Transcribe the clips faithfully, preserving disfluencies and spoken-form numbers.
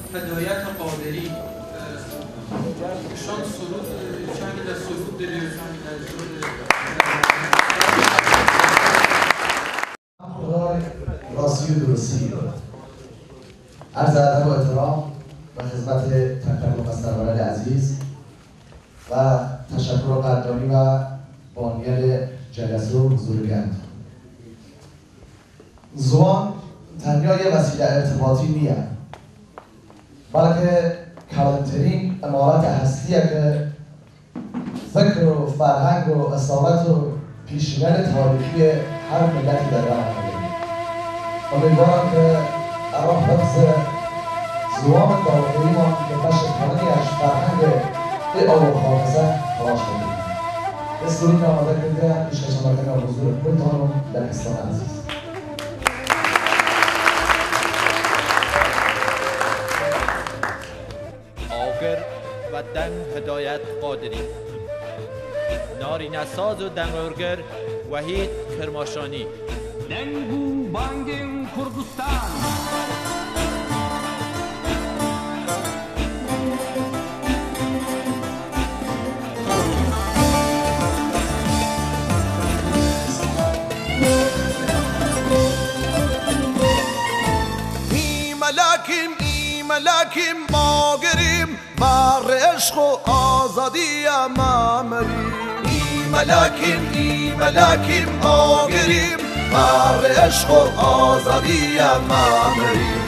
هدایت قادری شان سرود چند از سرود داری خدای راستی و درستی عرض ادب و احترام و خدمت تکرم مسترورد عزیز و تشکر قدردانی و بانیان جلسه و حضور گرم. زبان تنها یه وسیله ارتباطی نیست، بلکه کلانترین امارت هستیه که فکر و فرهنگ و اصالت و پیشینه تاریخی هر ملتی در راه آمده. امیدوارم که الان حفظ زبان داخلی ما که بخش کلانی از فرهنگ ای آب و حافظه تلاش کنیم. استوری که آماده کرده پیش کشمکن حضور خودتانم در اسلام عزیز. و دن هدایت قادری، نارینه ساز و دنگرگر وحید کرماشانی، دنگو بانگین کردستان، ای ملاکیم ای ملاکیم ما گریم بر عشق و آزادی ما مریم. ای ملاکیم ای ملاکیم ما گریم بر عشق و آزادی ما مریم.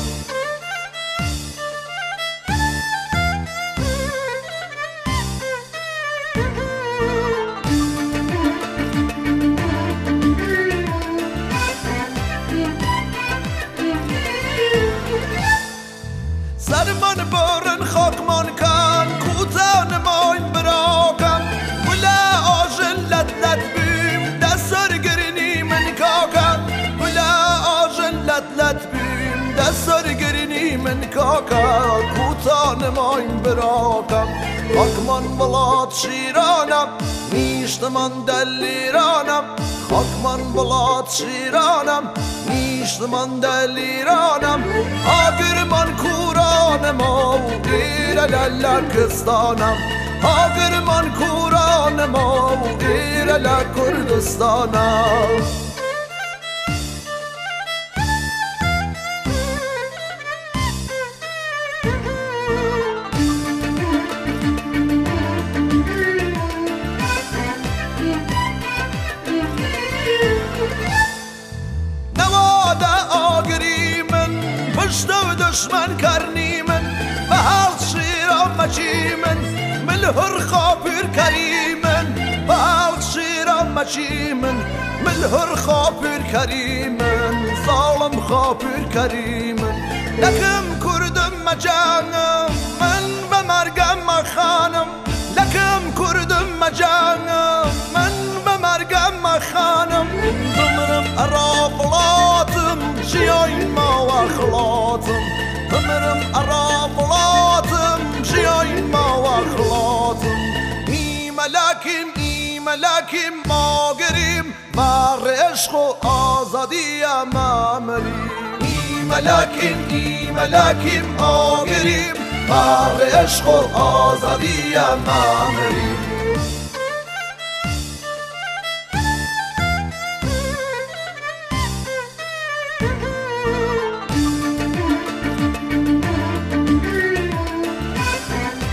سرمان بارن خاکمان کن کوتان ماین براکم ولا آجن لت لت بیم دستر گرینی من کاکم ولا آجن لت لت بیم دستر گرینی من کاکم کوتان ماین براکم خاکمان بلاد شیرانم نیشت من دلیرانم خاکمان بلاد شیرانم نیشت من دلیرانم آگر من کورانم و گیر لکستانم آگر من کورانم و گیر لکردستانم. پشت دشمن کرنی من به هر شیرم مچی من ملهر خاپیر کری من به هر شیرم مچی من ملهر خاپیر کری من ظالم خاپیر کری من لکم کردم مجانم من به مرگم مخانم لکم کردم مجانم من به مرگم مخانم بمرم ارافلاتم جیاین ما و اخلاطم بمرم ارافلاتم جیاین ما و اخلاطم. ای ملاکیم ای ملاکیم ما گریم بر عشق و آزادی ما مریم. ای ملاکیم ای ملاکیم ما گریم بر عشق و آزادی ما مریم.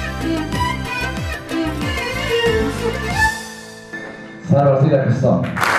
سلامتی در پاکستان.